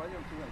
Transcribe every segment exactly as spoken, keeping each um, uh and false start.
Пойдемте дальше.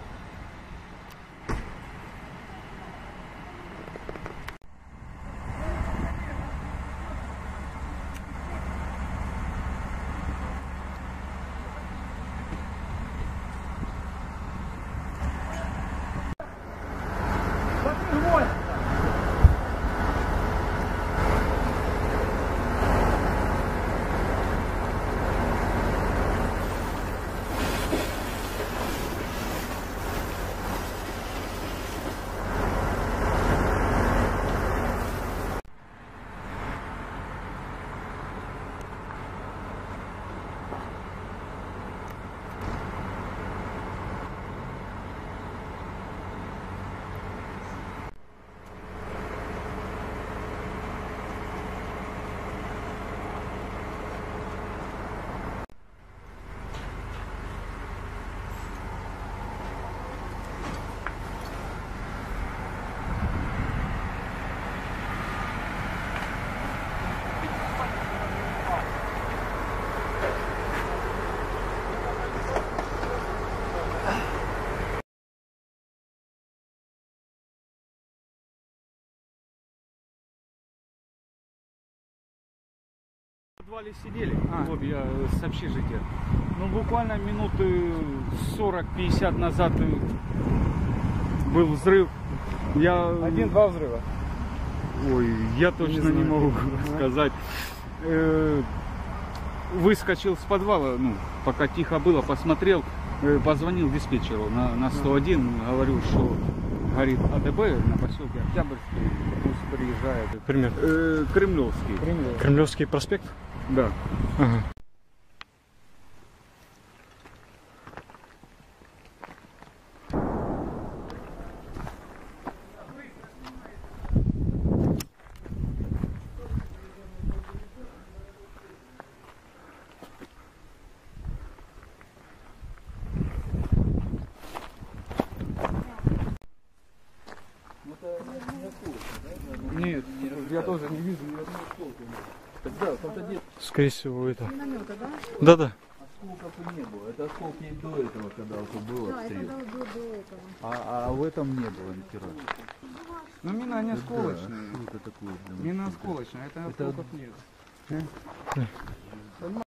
В подвале сидели, а. вот я с общежития. Ну буквально минуты сорок-пятьдесят назад был взрыв. Я... Один-два взрыва. Ой, я точно не, не могу сказать. Э, выскочил с подвала, ну, пока тихо было, посмотрел, э, позвонил диспетчеру на, на сто один, говорю, что горит АТБ на поселке Октябрьский, пусть приезжает. Пример. Э, Кремлевский. Кремлев. Кремлевский проспект? Да. Ага. Нет, я тоже не вижу ни одной осколка. Тогда, когда скорее всего, это. Миномета, да? Да, да. Осколков не было. Это осколки и до этого, когда вот был Да, обстрел. это было до этого. А, а в этом не было ни хера. Ну мина не осколочная. Что это такое? Мина осколочная, это осколков нет.